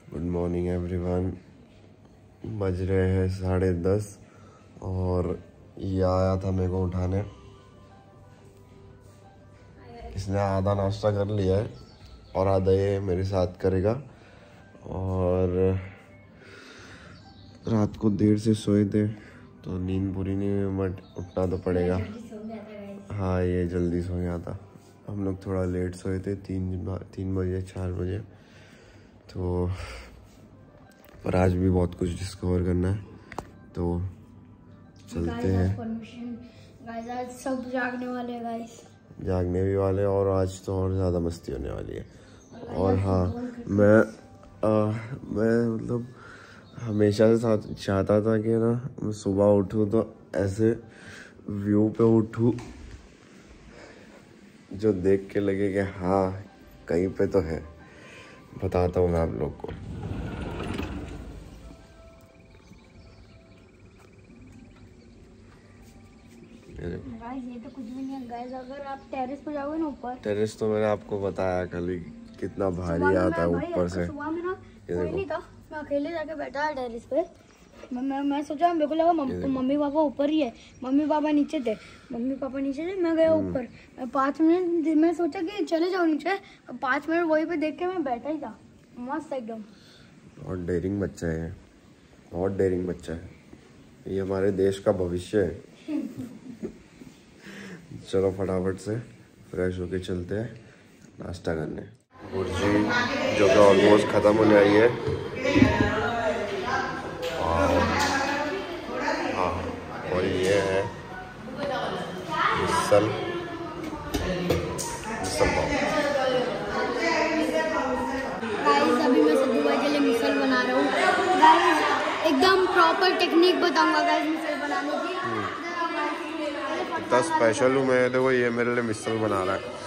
Good morning everyone. बज रहे हैं 10:30 और ये आया था मेरे को उठाने। इसने आधा नाश्ता कर लिया है और आधा ये मेरे साथ करेगा। और रात को देर से सोए थे तो नींद पूरी नहीं हुई, बट उठना तो पड़ेगा। हाँ, ये जल्दी सो गया था। हम लोग थोड़ा लेट सोए थे, 3 बजे 4 बजे। तो पर आज भी बहुत कुछ डिस्कवर करना है, तो चलते हैं। आज सब जागने वाले हैं गाइस, जागने भी वाले, और आज तो और ज़्यादा मस्ती होने वाली है। और हाँ, मैं मतलब हमेशा से चाहता था कि ना मैं सुबह उठूँ तो ऐसे व्यू पे उठूँ जो देख के लगे कि हाँ कहीं पे तो है। बताता हूँ मैं आप लोग को। ये तो कुछ भी नहीं है गाइस। अगर आप टेरेस पे जाओगे ना, ऊपर टेरेस तो मैंने आपको बताया कल ही कितना भारी आता है ऊपर से। सुबह में ना कोई नहीं था, मैं अकेले जाके बैठा है टेरेस पे। मैं सोचा, मेरे को लगा मम्मी पापा ऊपर ही है, मम्मी पापा नीचे थे। मैं गया ऊपर। 5 मिनट मैं सोचा कि चले जाओ नीचे, 5 मिनट वहीं पे देख के मैं बैठा ही था। मस्त एकदम। बहुत डेयरिंग बच्चा है, बहुत डेयरिंग बच्चा है। ये हमारे देश का भविष्य है। चलो फटाफट से फ्रेश होके चलते हैं नाश्ता करने। भुर्जी जो कि ऑलमोस्ट ख़त्म होने आई है। हाँ, और ये है मिसल पाव। गाइस अभी मैं सद्दू भाई के लिए मिसल बना रहा हूँ। गाइस एकदम प्रॉपर टेक्निक बताऊंगा गाइस मिसल बनाने की। इतना स्पेशल हूँ मैं, देखो ये मेरे लिए मिसल बना रहा है।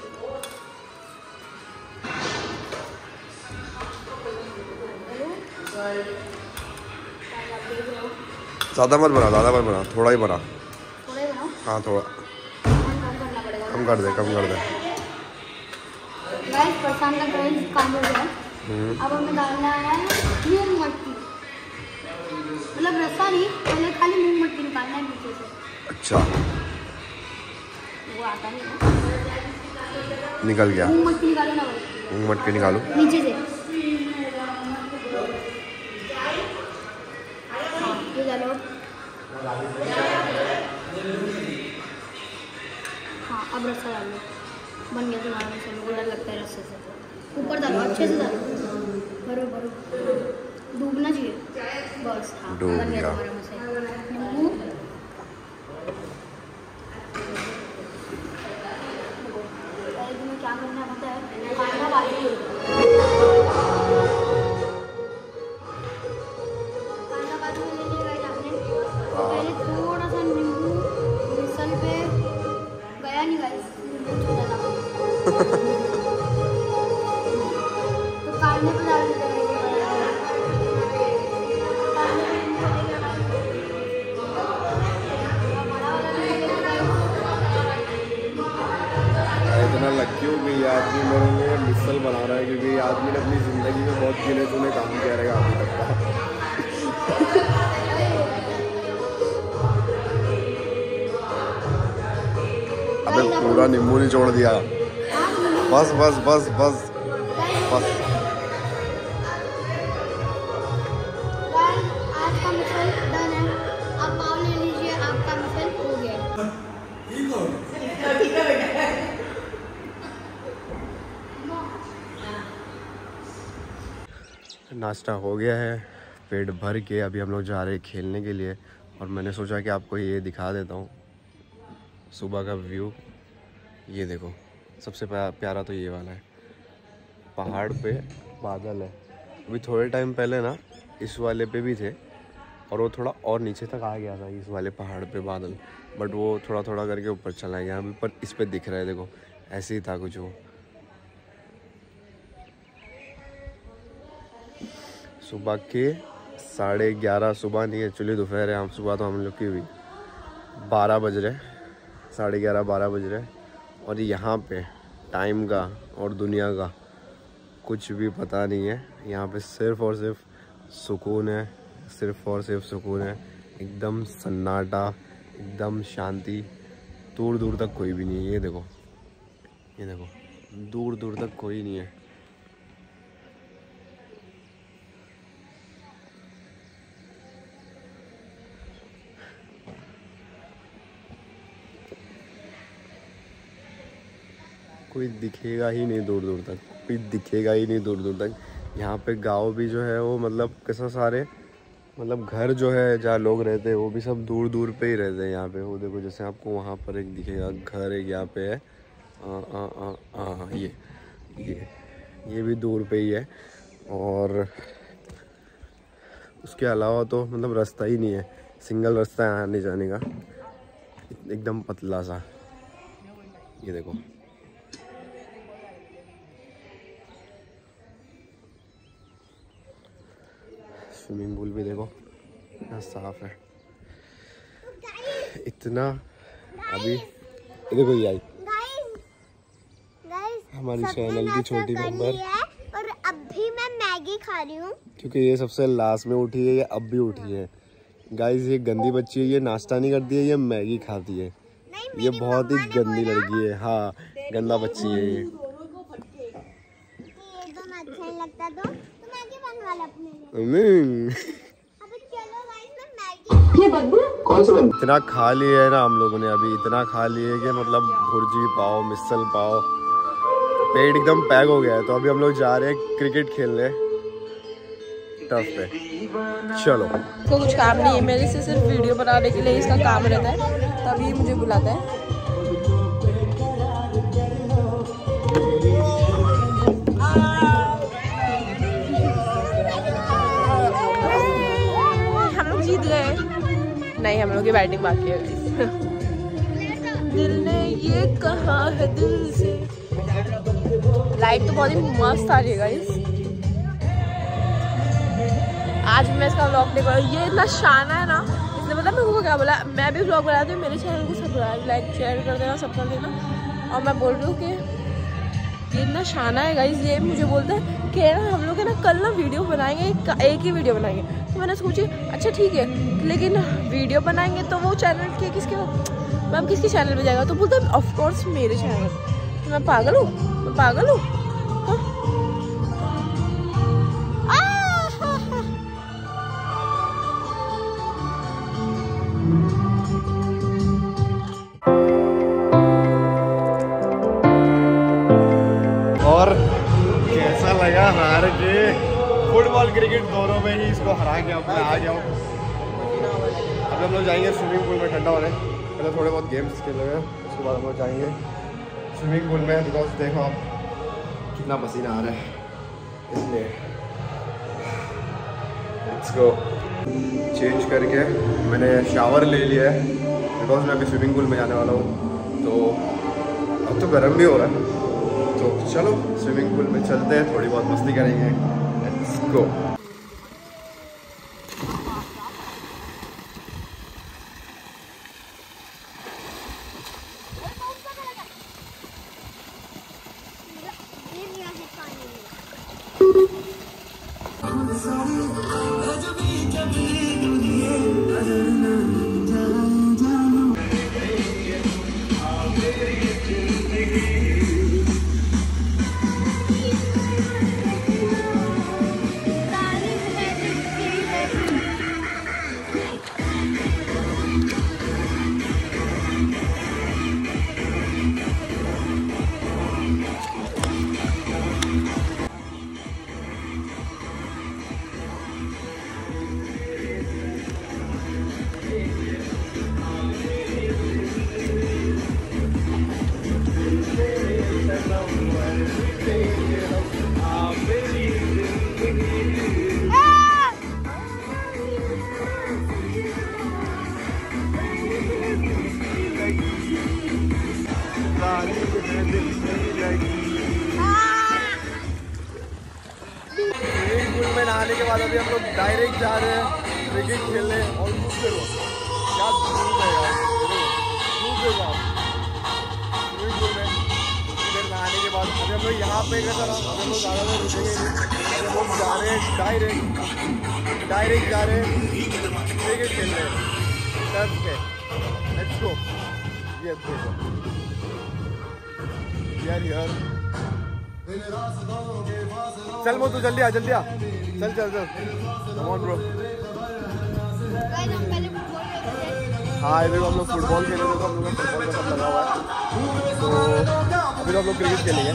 ज़्यादा मत बना, थोड़ा ही बना। हाँ, थोड़ा कम कर दे। गाइस परेशान का काम हो गया। अब हमें डालना है मूंग मटकी, मतलब रस्सा नहीं, पहले खाली मूंग मटकी निकालना है नीचे से। अच्छा, वो आता नहीं है। निकल गया। मूंग मटकी निकालो ना भाई। मूंग मटकी निकालो नीचे से। हाँ, ये डालो। हाँ, अब रस्सा डालो। बन गया तुम्हारा मसाला। को डर लगता है रस्से से। ऊपर डालो, अच्छे से डालो। भरो डूबना चाहिए बस। हाँ, डूब बन गया गया। तुम्हारा मसाला। तुम्हें क्या करना पता है? कांदा बाजू में ले लिया आपने। पहले थोड़ा सा नींबू मिसल पे गया नहीं गाइस, नींबू छोटा था तो कांदे पे डाल देते हैं। इतना लकी हूँ कि ये आदमी मेरे लिए मिसल बना रहा है, क्योंकि ये आदमी ने अपनी ज़िंदगी में बहुत गिने चुने काम किया रहेगा अभी तक का। अबे पूरा नींबू निचोड़ दिया। बस। आज का मिसल डन है। आप पाव ले लीजिए, आपका मिसल हो गया। नाश्ता हो गया है, पेट भर के अभी हम लोग जा रहे हैं खेलने के लिए। और मैंने सोचा कि आपको ये दिखा देता हूँ सुबह का व्यू। ये देखो, सबसे प्यारा तो ये वाला है। पहाड़ पे बादल है। अभी थोड़े टाइम पहले ना इस वाले पे भी थे, और वो थोड़ा और नीचे तक आ गया था इस वाले पहाड़ पे बादल, बट वो थोड़ा थोड़ा करके ऊपर चला गया। अभी पर इस पे दिख रहा है, देखो ऐसे ही था कुछ वो। सुबह के 11:30, सुबह नहीं एक्चुअली दोपहर है। हम सुबह तो हम लोग की हुई 12 बज रहे, 11:30 12 बज रहे। और यहाँ पे टाइम का और दुनिया का कुछ भी पता नहीं है। यहाँ पे सिर्फ और सिर्फ सुकून है, सिर्फ और सिर्फ सुकून है। एकदम सन्नाटा, एकदम शांति, दूर दूर तक कोई भी नहीं है। ये देखो, ये देखो, दूर दूर तक कोई नहीं है। कोई दिखेगा ही नहीं दूर दूर तक, कोई दिखेगा ही नहीं दूर दूर तक। यहाँ पे गांव भी जो है वो मतलब कैसा सारे मतलब घर जो है जहाँ लोग रहते हैं वो भी सब दूर दूर पे ही रहते हैं। यहाँ पे वो देखो, जैसे आपको वहाँ पर एक दिखेगा घर, एक यहाँ पे है ये भी दूर पे ही है। और उसके अलावा तो मतलब रास्ता ही नहीं है, सिंगल रास्ता है आने जाने का, एकदम पतला सा। ये देखो, स्विमिंग पूल भी देखो इतना साफ है, इतना। अभी ये देखो, ये आई हमारी चैनल की छोटी मेंबर, और अभी मैं मैगी खा रही हूँ क्योंकि ये सबसे लास्ट में उठी है, ये अब भी उठी है। गाइस ये गंदी बच्ची है, ये नाश्ता नहीं करती है, ये मैगी खाती है। ये बहुत ही गंदी लड़की है। हाँ, गंदा बच्ची है ये। अच्छा लगता तो मैगी बनवा लो अपने लिए। अबे चलो गाइस, मैं मैगी ये बदबू कौन सा बन। इतना खा लिया है ना हम लोगों ने, अभी इतना खा लिया है कि मतलब भुर्जी पाव, मिसल पाव, पेट एकदम पैक हो गया है। तो अभी हम लोग जा रहे हैं क्रिकेट खेलने टर्फ पे। चलो, इसको कुछ काम नहीं है, मेरे से सिर्फ वीडियो बनाने के लिए इसका काम रहता है, तभी मुझे बुलाता है। हम लोग जीत गए। नहीं, हम लोग की बैटिंग बाकी है। दिल ने ये कहा है दिल से। लाइट तो बहुत ही मस्त आ रही है गाइस। आज मैं इसका व्लॉग नहीं कर, ये इतना शाना है ना, इसने मतलब मेरे को क्या बोला, मैं भी व्लॉग बनाती हूँ, मेरे चैनल को सब्सक्राइब लाइक शेयर कर देना, सब कर देना। और मैं बोल रही हूँ कि ये इतना शाना है गाइस। ये मुझे बोलता है कि हम लोग है ना कल ना वीडियो बनाएंगे, एक ही वीडियो बनाएंगे। तो मैंने सोची अच्छा ठीक है, लेकिन वीडियो बनाएंगे तो वो चैनल के किसके, मतलब किसके चैनल पे जाएगा। तो बोलता है ऑफकोर्स मेरे चैनल। तो मैं पागल हूँ, मैं पागल हूँ। और कैसा लगा हार के? फुटबॉल क्रिकेट दोनों में ही इसको हरा के अपना आ गया हूँ। अब हम लोग जाएंगे स्विमिंग पूल में ठंडा होने, पहले थोड़े बहुत गेम्स खेले हुए, उसके बाद हम लोग जाएंगे स्विमिंग पूल में। बिकॉज देखो आप कितना पसीना आ रहा है, इसलिए लेट्स गो। चेंज करके मैंने शावर ले लिया है, बिकॉज मैं अभी स्विमिंग पूल में जाने वाला हूँ। तो अब तो गर्म भी हो रहा है, तो चलो स्विमिंग पूल में चलते हैं, थोड़ी बहुत मस्ती करेंगे। Let's go. स्विमिंग पूल में नहाने के बाद अभी हम लोग डायरेक्ट जा रहे हैं क्रिकेट खेलने। और दूसरे लोग क्या धूप है यार, धूप है स्विमिंग पूल में। फिर नहाने के बाद अभी हम लोग यहाँ पे हम लोग ज़्यादा देर रुकेंगे नहीं। हम लोग जा रहे हैं डायरेक्ट जा रहे हैं क्रिकेट खेलने टर्फ के। Let's go. ये देखो यार चल वो तू जल्दी आ चल कम ऑन ब्रो। हाँ ये देखो हम लोग फुटबॉल खेले थे तो हम लोग फुटबॉल का सब लगा हुआ है, तो अभी तो हम लोग क्रिकेट खेलेंगे।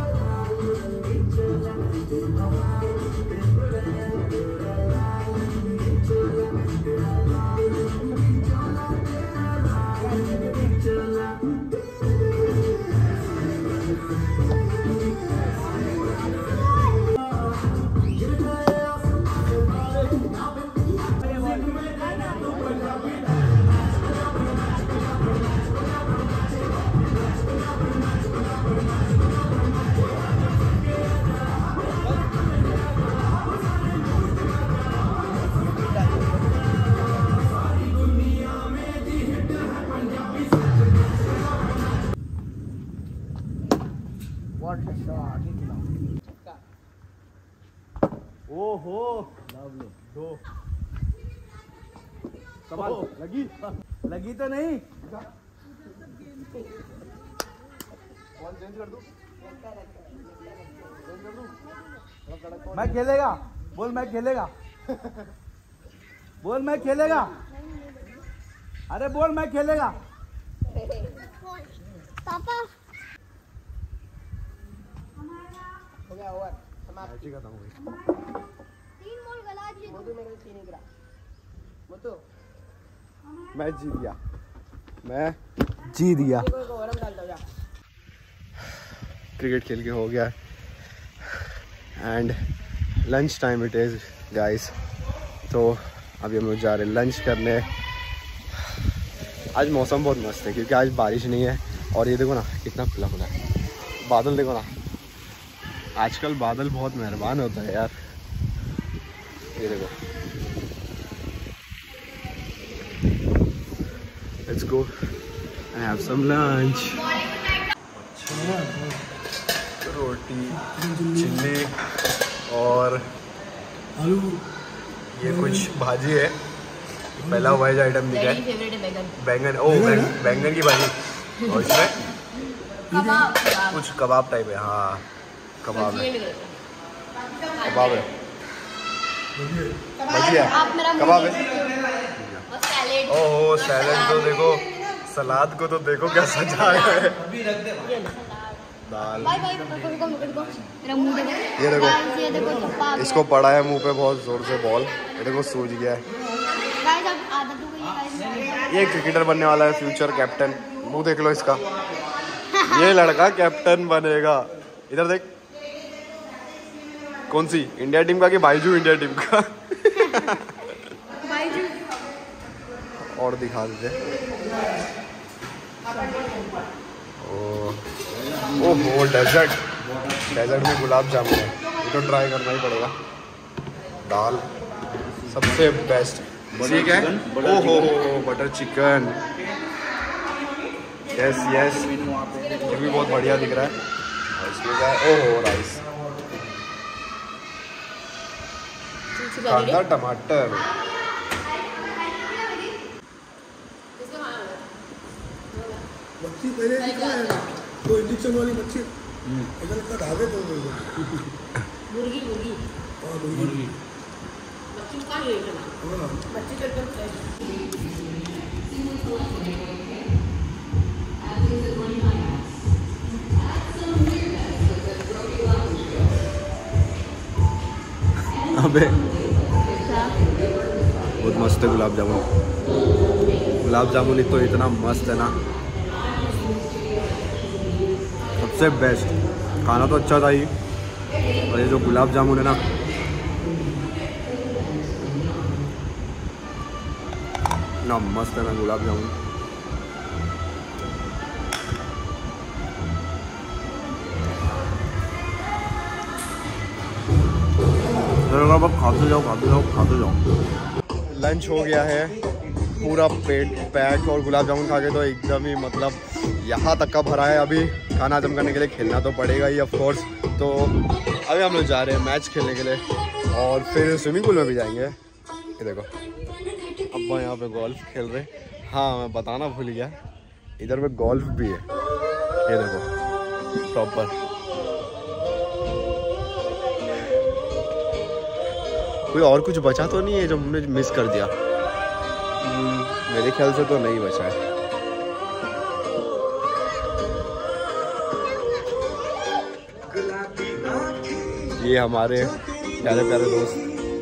ओहो दो कमाल लगी तो नहीं। मैं खेलेगा बोल मैं खेलेगा बोल मैं खेलेगा अरे बोल मैं खेलेगा पापा हो गया ओवर समाप्त। खत्म हो गई। 3 बॉल गला दिए मोटू मेरे को 3 ही गिरा। मोटू मैं जीत गया। कोई को ओवर डाल दो जा। क्रिकेट खेल के हो गया end lunch time it is guys. तो अभी हम लोग जा रहे हैं लंच करने। आज मौसम बहुत मस्त है क्योंकि आज बारिश नहीं है और ये देखो ना कितना खुला खुला है। बादल देखो ना, आजकल बादल बहुत मेहरबान होता है यार। ये देखो let's go and have some lunch. रोटी चिल्ली और आलू, ये कुछ भाजी है। पहला वेज आइटम दिखा है बैंगन। ओ बैंगन की भाजी और इसमें कुछ कबाब टाइप है। हाँ कबाब है भजिया कबाब है। ओहो सैलेड तो देखो, सलाद को तो देखो क्या सजाया है। दाल ये देखो इसको पड़ा है मुंह पे बहुत जोर से बॉल। ये देखो सूज गया है। ये क्रिकेटर बनने वाला है, फ्यूचर कैप्टन। मुंह देख लो इसका। ये लड़का कैप्टन बनेगा। इधर देख, कौन सी इंडिया टीम का कि बाइजू इंडिया टीम का? और दिखा देते। ओहो डेजर्ट में गुलाब जामुन है। ये तो ट्राई करना ही पड़ेगा। दाल सबसे बेस्ट। ठीक है। ओहो बटर चिकन। यस ये भी बहुत बढ़िया दिख रहा है। इसमें क्या है? ओहो राइस, कांदा टमाटर। मच्छी पहले तो इंजेक्शन वाली मच्छी ऐसा लगता ढाबे तो मुर्गी अबे बहुत मस्त है गुलाब जामुन। गुलाब जामुन तो इतना मस्त है ना, सबसे बेस्ट। खाना तो अच्छा था ही, और ये जो गुलाब जामुन है ना, इतना मस्त है ना गुलाब जामुन। खाते जाओ। लंच हो गया है, पूरा पेट पैक, और गुलाब जामुन खा के तो एकदम ही मतलब यहाँ तक का भरा है। अभी खाना हजम करने के लिए खेलना तो पड़ेगा ही ऑफ कोर्स। तो अभी हम लोग जा रहे हैं मैच खेलने के लिए और फिर स्विमिंग पूल में भी जाएंगे। ये देखो अब्बा यहाँ पे गोल्फ खेल रहे। हाँ मैं बताना भूल गया, इधर पे गोल्फ भी है। ये देखो प्रॉपर। कोई और कुछ बचा तो नहीं है जो हमने मिस कर दिया? मेरे ख्याल से तो नहीं बचा है। ये हमारे प्यारे प्यारे दोस्त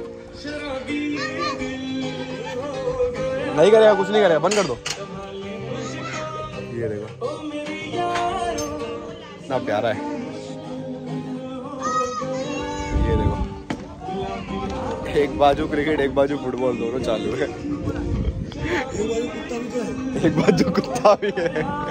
नहीं करेगा, कुछ नहीं करेगा, बंद कर दो। ये देखो इतना प्यारा है। ये देखो एक बाजू क्रिकेट एक बाजू फुटबॉल दोनों चालू है। एक बाजू कुत्ता भी है।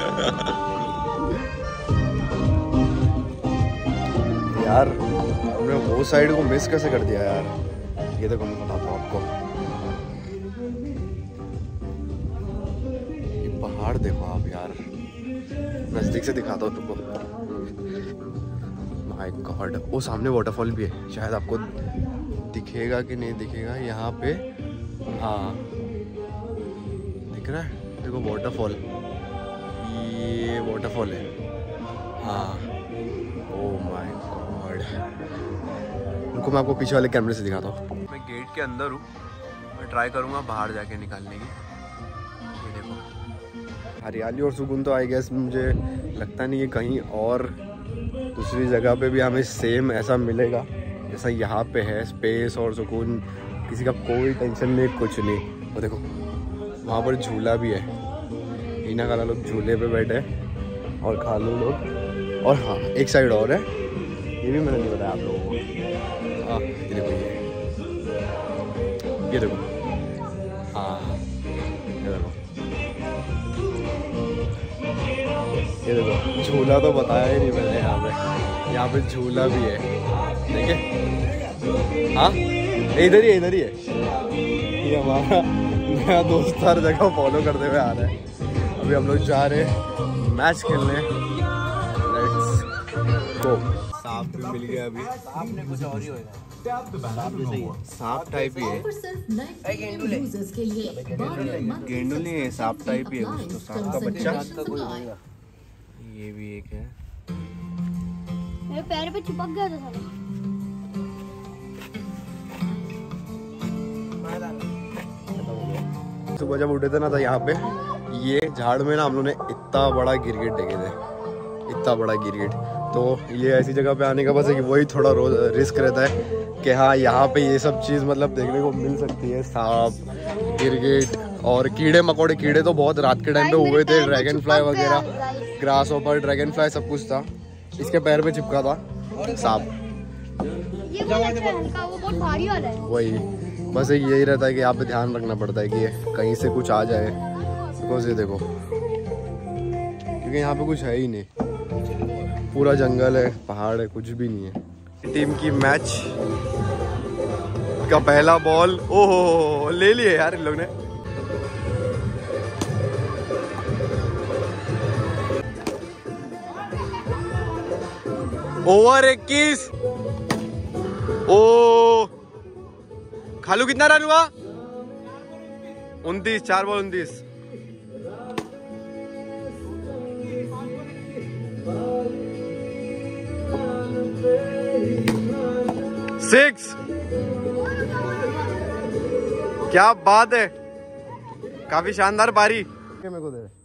यार हमने वो साइड को मिस कैसे कर दिया यार। ये देखो मैं बताता हूँ आपको, ये पहाड़ देखो आप यार, नजदीक से दिखाता हूँ तुमको। माय गॉड, वो सामने वाटरफॉल भी है, शायद आपको दिखेगा कि नहीं दिखेगा यहाँ पे। हाँ दिख रहा है, देखो वाटरफॉल, ये वाटरफॉल है। हाँ ओह माय गॉड, रुको मैं आपको पीछे वाले कैमरे से दिखाता हूँ। मैं गेट के अंदर हूँ, मैं ट्राई करूँगा बाहर जाके निकालने की। ये देखो हरियाली और सुकून तो आई गेस मुझे लगता नहीं है कहीं और दूसरी जगह पे भी हमें सेम ऐसा मिलेगा जैसा यहाँ पे है। स्पेस और सुकून, किसी का कोई टेंशन नहीं, कुछ नहीं। और देखो वहाँ पर झूला भी है, हीना खाला लोग झूले पे बैठे हैं और खालू लोग। और हाँ एक साइड और है, ये भी मैंने नहीं बताया आप लोगों को। हाँ ये देखो, ये देखो, हाँ ये देखो, ये देखो झूला तो बताया ही नहीं मैंने। यहाँ पे झूला भी है, देखिए। हाँ इधर ही है, इधर ही है। ये हमारा नया दोस्त हर जगह फॉलो करते हुए आ रहा है। अभी हम लोग जा रहे हैं मैच खेलने। Let's go. सांप भी मिल गया अभी। सांप ने कुछ और ही होगा, सांप टाइप ही है, गेंडुल नहीं है, सांप टाइप ही है कुछ तो। सांप का बच्चा ये भी एक है। मेरे पैर पे चिपक गया था साला। सुबह जब उठे थे ना, था यहाँ पे ये झाड़ में ना हम लोग ने इतना बड़ा गिरगिट देखे थे, इतना बड़ा गिरगिट। तो ये ऐसी जगह पे आने का बस एक वही थोड़ा रोज रिस्क रहता है कि हाँ यहाँ पे ये सब चीज़ मतलब देखने को मिल सकती है। सांप, गिरगिट और कीड़े मकोड़े। कीड़े तो बहुत रात के टाइम पे हुए थे, ड्रैगन फ्लाई वगैरह, ग्रास होपर, ड्रैगन फ्लाई सब कुछ था। इसके पैर पे चिपका था सांप, ये वो बहुत भारी वाला है। वही बस एक यही रहता है कि आप पे ध्यान रखना पड़ता है कि कहीं से कुछ आ जाए। बिकॉज ये देखो, क्योंकि यहाँ पे कुछ है ही नहीं, पूरा जंगल है, पहाड़ है, कुछ भी नहीं है। टीम की मैच का पहला बॉल, ओहो ले लिए यार इन लोग ने। ओवर 21। ओ खालू कितना रन हुआ? 29, 4 बॉल 29। 6। क्या बात है, काफी शानदार पारी। मेरे को दे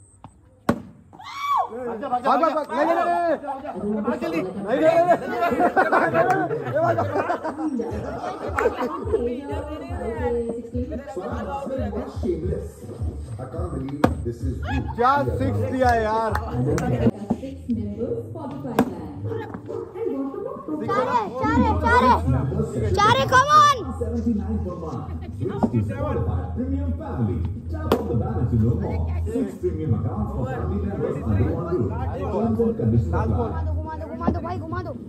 क्या 6 दिया यार। चारे कम ऑन। घुमा दो भाई, घुमा दो।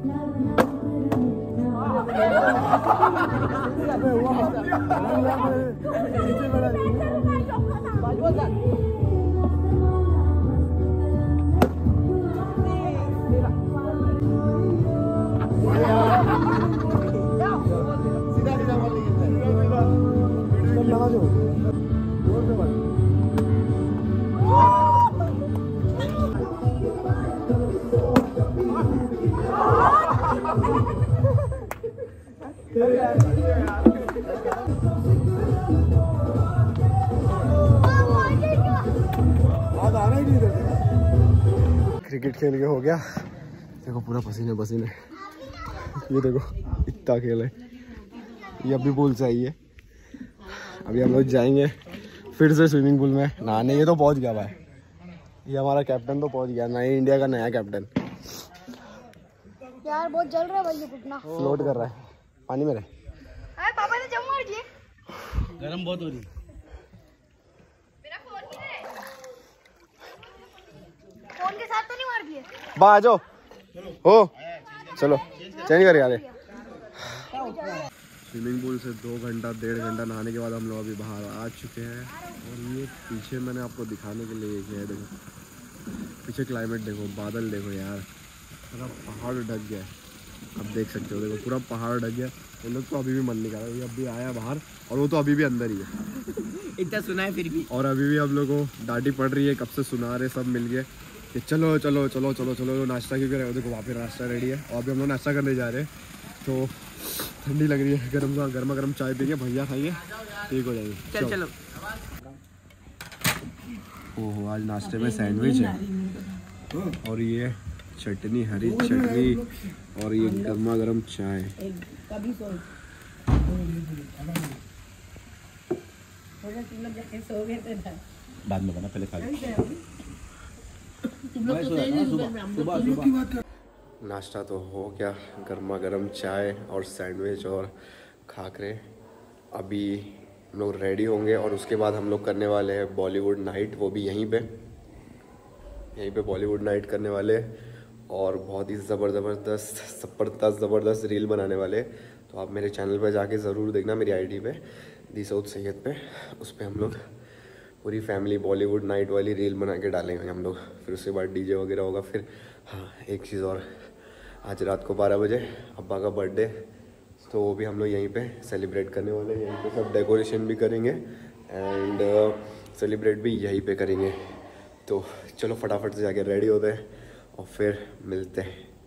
क्रिकेट खेल के हो गया, देखो पूरा पसीने पसीने। ये देखो इतना खेल है, ये अभी पूल से आई है। अभी हम लोग जाएंगे फिर से स्विमिंग पूल में नहाने। ये तो पहुंच गया भाई, ये हमारा कैप्टन तो पहुंच गया, नए इंडिया का नया कैप्टन। यार बहुत जल रहा है भाई, ये घुटना फ्लोट कर रहा है पानी में। रहे पापा ने जम मार दिए, गरम बहुत हो रही। मेरा फोन किधर है? फोन के साथ तो नहीं मार दिए? बा आ जाओ, हो चलो चेंज कर यार। स्विमिंग पूल से 2 घंटा 1.5 घंटा नहाने के बाद हम लोग अभी बाहर आ चुके हैं। और ये पीछे मैंने आपको दिखाने के लिए किया है, देखो पीछे क्लाइमेट देखो, बादल देखो यार, पूरा पहाड़ ढक गया है। अब देख सकते हो, देखो पूरा पहाड़ ढक गया। हम लोग तो अभी भी मन नहीं कर रहा, ये अभी आया बाहर और वो तो अभी भी अंदर ही है। इतना सुना है फिर भी, और अभी भी हम लोग को डांटी पड़ रही है, कब से सुना रहे सब मिल गए कि चलो चलो चलो चलो चलो नाश्ता क्यों करे। देखो वहाँ पे नाश्ता रेडी है और अभी हम लोग नाश्ता करने जा रहे हैं। तो ठंडी लग रही है, गर्मा गर्म चाय पी के भैया खाइए, ठीक हो जाएगी। चल चलो। ओहो आज नाश्ते में सैंडविच है और ये चटनी, हरी चटनी और ये गर्मा गर्म चाय। बाद में बना, पहले खा लो। नाश्ता तो हो गया, गर्मा गर्म चाय और सैंडविच और खाकरे। अभी हम लोग रेडी होंगे और उसके बाद हम लोग करने वाले हैं बॉलीवुड नाइट, वो भी यहीं पे बॉलीवुड नाइट करने वाले और बहुत ही ज़बरदस्त रील बनाने वाले। तो आप मेरे चैनल पे जाके ज़रूर देखना, मेरी आईडी पे सौद सैयद पे, उस पर हम लोग पूरी फैमिली बॉलीवुड नाइट वाली रील बना के डालेंगे हम लोग। फिर उसके बाद डीजे वगैरह होगा। फिर हाँ एक चीज़ और, आज रात को 12 बजे अब्बा का बर्थडे, तो वो भी हम लोग यहीं पे सेलिब्रेट करने वाले हैं। यहीं पे सब डेकोरेशन भी करेंगे एंड सेलिब्रेट भी यहीं पे करेंगे। तो चलो फटाफट से जाके रेडी होते हैं और फिर मिलते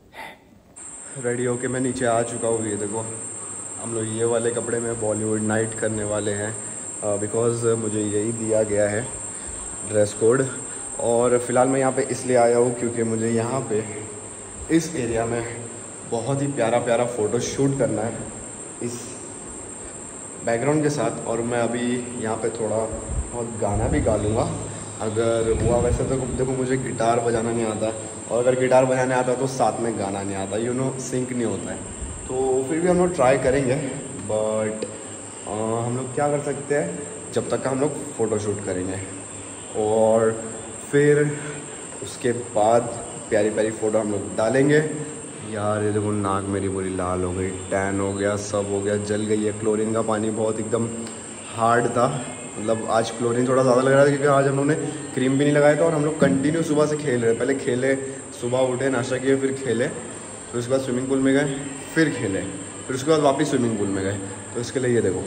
हैं। रेडी होके मैं नीचे आ चुका हूँ। ये देखो हम लोग ये वाले कपड़े में बॉलीवुड नाइट करने वाले हैं बिकॉज़ मुझे यही दिया गया है ड्रेस कोड। और फ़िलहाल मैं यहाँ पे इसलिए आया हूँ क्योंकि मुझे यहाँ पे इस एरिया में बहुत ही प्यारा फ़ोटो शूट करना है इस बैकग्राउंड के साथ। और मैं अभी यहाँ पे थोड़ा बहुत गाना भी गा लूँगा अगर हुआ। वैसे तो देखो मुझे गिटार बजाना नहीं आता, और अगर गिटार बजाने आता तो साथ में गाना नहीं आता, सिंक नहीं होता है। तो फिर भी हम लोग ट्राई करेंगे, बट हम लोग क्या कर सकते हैं जब तक हम लोग फ़ोटोशूट करेंगे। और फिर उसके बाद प्यारी फ़ोटो हम लोग डालेंगे। यार ये देखो नाक मेरी पूरी लाल हो गई, टैन हो गया, सब हो गया, जल गई है। क्लोरीन का पानी बहुत एकदम हार्ड था, मतलब आज क्लोरीन थोड़ा ज़्यादा लग रहा था क्योंकि आज हम लोगों ने क्रीम भी नहीं लगाया था और हम लोग कंटिन्यू सुबह से खेल रहे। पहले खेले, सुबह उठे, नाश्ता किए, फिर खेले, फिर उसके बाद स्विमिंग पूल में गए, फिर खेले, फिर उसके बाद वापस स्विमिंग पूल में गए। तो इसके लिए ये देखो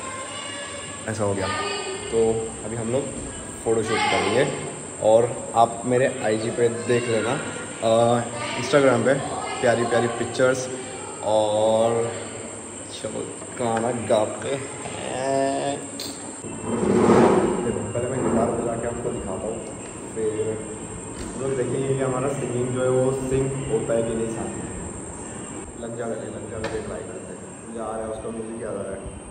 ऐसा हो गया। तो अभी हम लोग फ़ोटोशूट करेंगे और आप मेरे आईजी पे देख लेना, इंस्टाग्राम पे प्यारी पिक्चर्स। और चलो गाना गाते हैं। देखो पहले मैं गिटार बजा के आपको दिखाता हूँ, फिर लोग देखेंगे कि हमारा सिंगिंग जो है वो सिंक होता है कि नहीं साथ में। लग जा रहे ट्राई करते हैं। जा रहा है उसका म्यूजिक याद आ रहा है।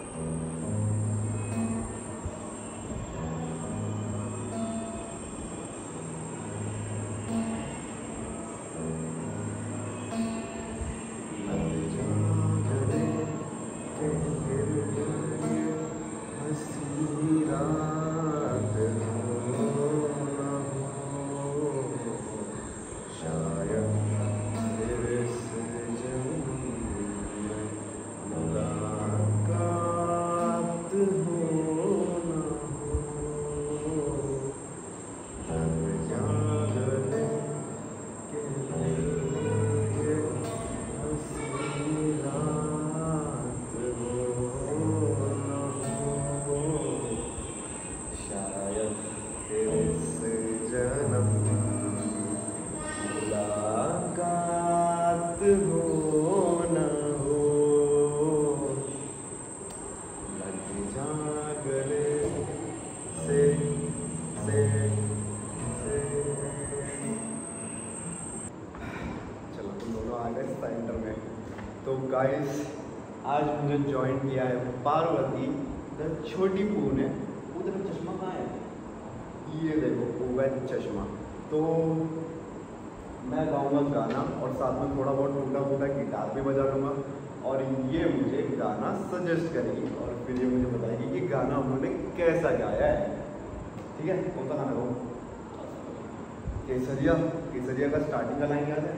गाइस आज मुझे ज्वाइन किया है पार्वती द छोटी पू ने। उधर चश्मा कहाँ है? ये देखो वह चश्मा। तो मैं गाऊंगा गाना और साथ में थोड़ा बहुत टूटा फूटा गिटार भी बजा लूँगा और ये मुझे गाना सजेस्ट करेगी और फिर ये मुझे बताएगी कि गाना उन्होंने कैसा गाया है। ठीक है, कौन सा गाना गाऊँ? केसरिया। केसरिया का स्टार्टिंग का लाइन याद है?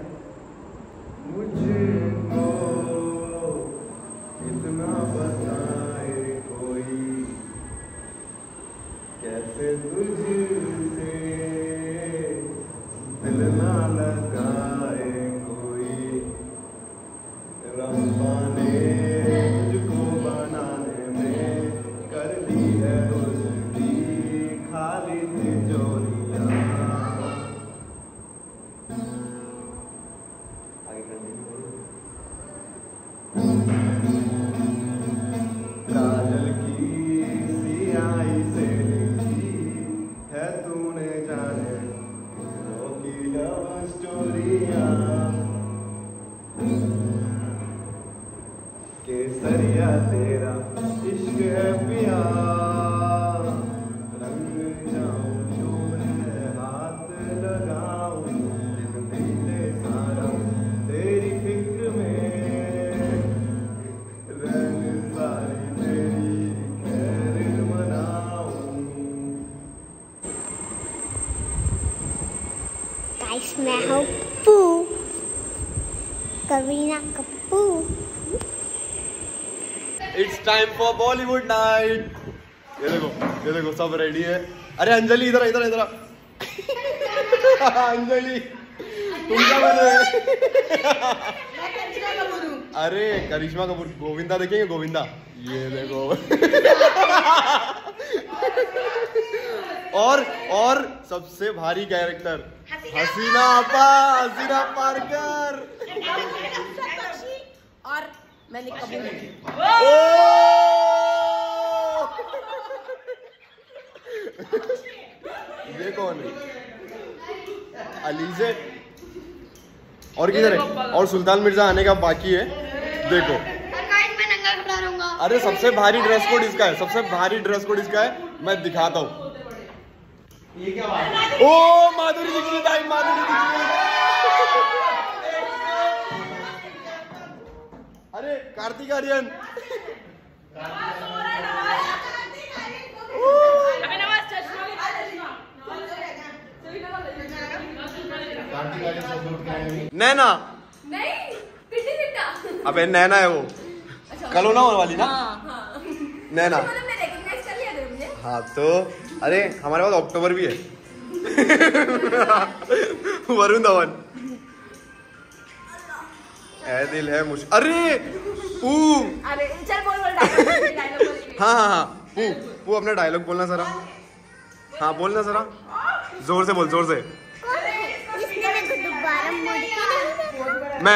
मुझको कितना बताए कोई, कैसे तुझसे दिल ना लगाए कोई, रब्बा ने तुझको बनाने में कर दी है उसकी खाली तिजोरियां। आगे कंटिन्यू करो। काजल की सियाही से लिखी है तूने जाने दिलों की लव स्टोरियां। केसरिया तेरा इश्क है पिया, रंग जाऊं जो है हाथ लगाऊं, दिन बीते सारा तेरी फिक्र में, रंग सारी तेरी खैर मनाऊं। गाइस मैं हूँ Poo, Kareena Kapoor. It's time for Bollywood night. ये देखो सब रेडी है। अरे अंजलि इधर इधर इधर। अंजलि तुम क्या कर रहे हो? अरे करिश्मा कपूर। गोविंदा देखेंगे? गोविंदा ये देखो। और सबसे भारी कैरेक्टर हसीना आपा, हसीना पारकर। और मैंने कबूल ये कौन है? अलीजे। और किधर है? और सुल्तान मिर्जा आने का बाकी है। देखो अरे सबसे भारी ड्रेस कोड इसका है, सबसे भारी ड्रेस कोड इसका है। मैं दिखाता हूँ। ये क्या बात है? ओ माधुरी दीक्षित आई, माधुरी दीक्षित। अरे कार्तिक आर्यन। नैना नहीं, अबे नैना है वो। कलोना वाली ना? नैना। हाँ तो अरे हमारे पास अक्टूबर भी है। वरुण धवन। ऐ दिल है मुझ। अरे पू। अरे चल बोल डायलॉग। हाँ पू अपना डायलॉग बोलना जरा। हाँ बोलना जरा, जोर से बोल, जोर से। मैं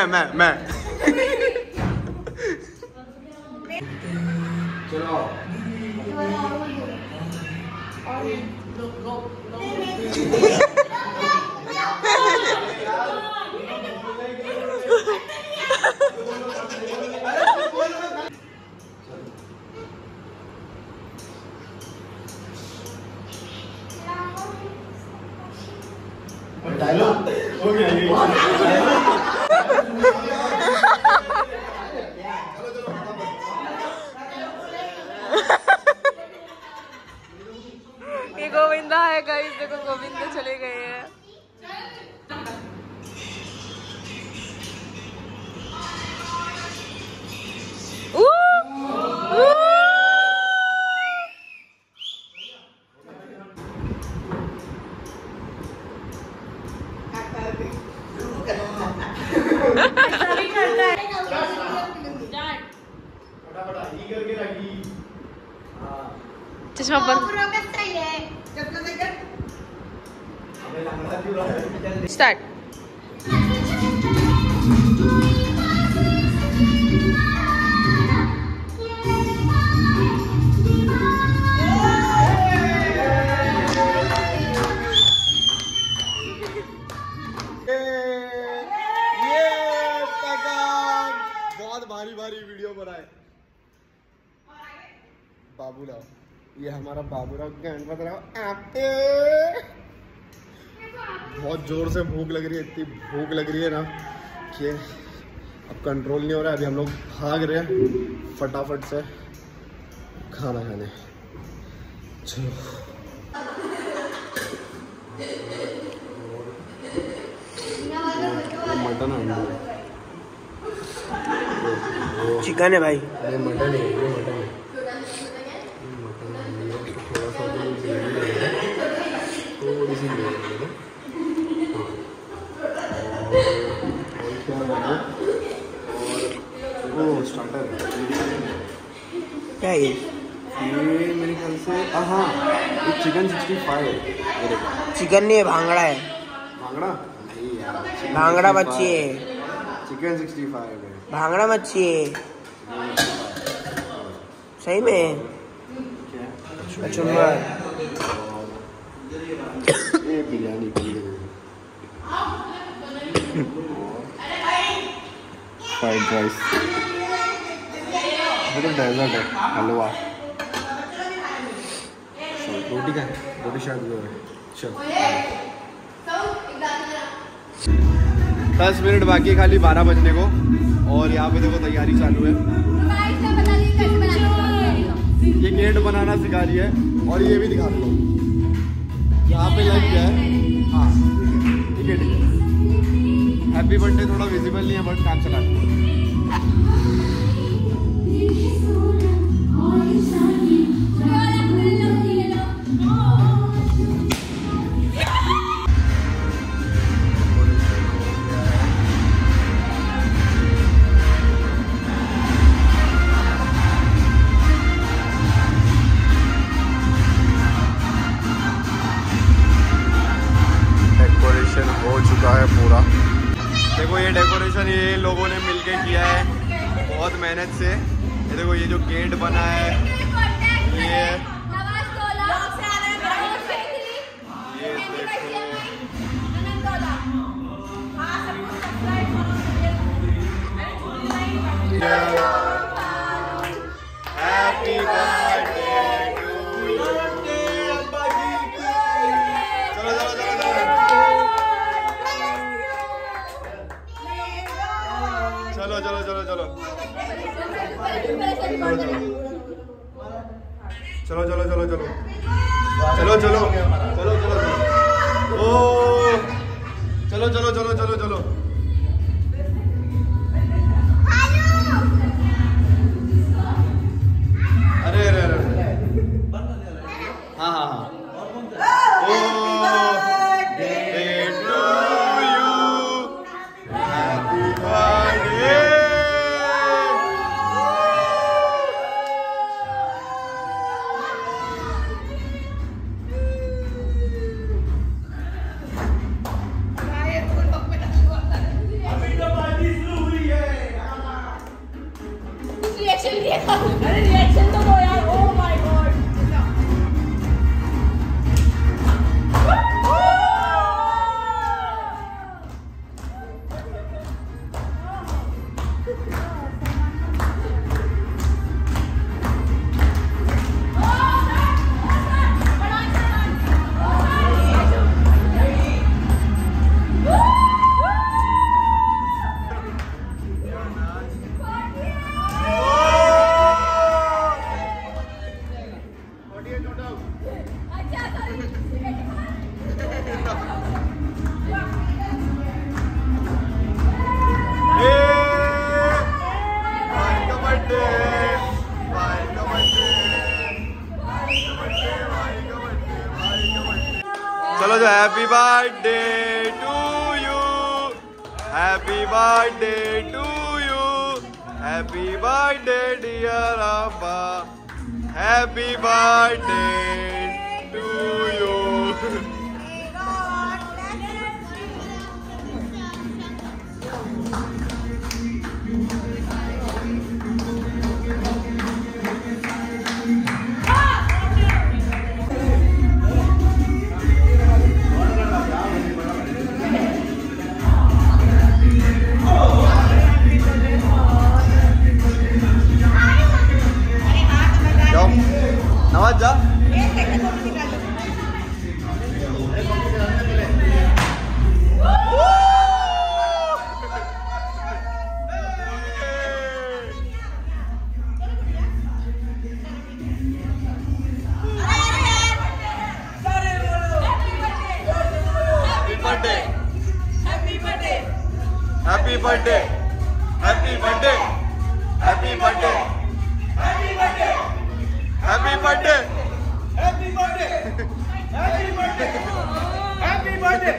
चलो डायलॉग हो गया। ये गोविंदा है गाइस, देखो गोविंदा चले गए हैं। चश्मा बंद। स्टार्ट। बहुत भारी बाबूराव, ये हमारा बाबूराव गणपतराव। बहुत जोर से भूख लग रही है, इतनी भूख लग रही है ना कि अब कंट्रोल नहीं हो रहा है। अभी हम लोग भाग रहे हैं फटाफट से खाना खाने। चलो मटन है, चिकन है भाई। ये मटन है, ये मटन है। थोड़ा सा थोड़ी सी और स्टार्टर क्या ये? मेरे ख्याल से हाँ, ये चिकन 65 है। चिकन नहीं है, भांगड़ा है। भांगड़ा नहीं यार, भांगड़ा मच्छी है। चिकन 65 है। भांगड़ा मच्छी है सही में। कचुम्बर, ये बिरयानी फ्राइड राइस, ये तो डेजर्ट है। हलवा, रोटी का है, रोटी शायद वो है। चल 10 मिनट बाकी, खाली 12 बजने को। और यहाँ पे देखो तैयारी चालू है। ये गेट बनाना सिखा रही है और ये भी दिखा दो। यहाँ पे लग गया है। हाँ ठीक है ठीक है। हैप्पी बर्थडे थोड़ा विजिबल नहीं है बट काम चला। डेकोरेशन हो चुका है पूरा। देखो ये डेकोरेशन ये लोगों ने मिलके किया है बहुत मेहनत से। ये देखो ये जो गेट बना है ये हैप्पी बर्थडे टू यू। चलो चलो चलो चलो चलो चलो चलो चलो चलो चलो चलो चलो चलो चलो चलो ओ चलो चलो चलो चलो चलो अरे अरे अरे हाँ हाँ हाँ ओ रिएक्शन तो दो यार। Oh my god. चलो जो happy birthday to you, happy birthday to you, happy birthday dear अब्बा, happy birthday to you. Happy birthday! Happy birthday! Happy birthday! Happy birthday! Happy birthday! Happy birthday! Happy birthday! Happy birthday!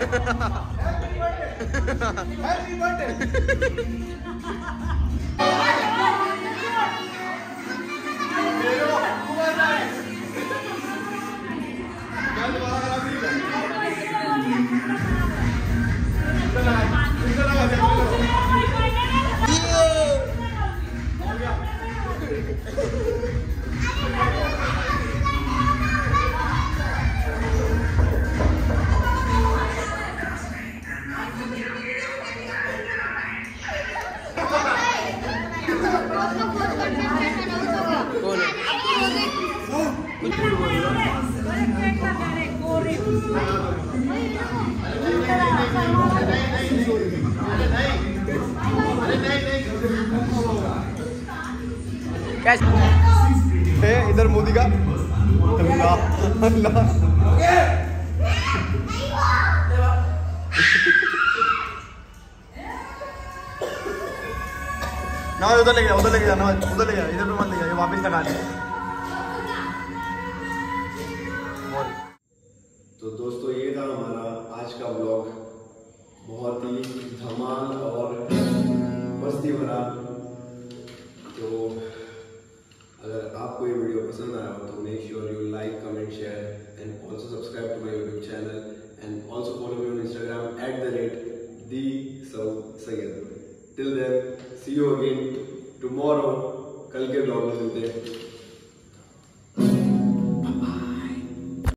Happy birthday! इधर मोदी का अल्लाह ना उधर लेके जाओ, उधर लेके जाना, उधर ले जाओ, इधर पे मत ले जाओ, वापस लगा दे। तो दोस्तों ये था हमारा आज का व्लॉग, बहुत ही धमाल और मस्ती भरा। तो अगर आपको ये वीडियो पसंद आया हो तो make sure you like, comment, share and also subscribe to my YouTube channel and also follow me on Instagram @thesaudsyed। Till then see you again tomorrow. कल के ब्लॉग में मिलते हैं।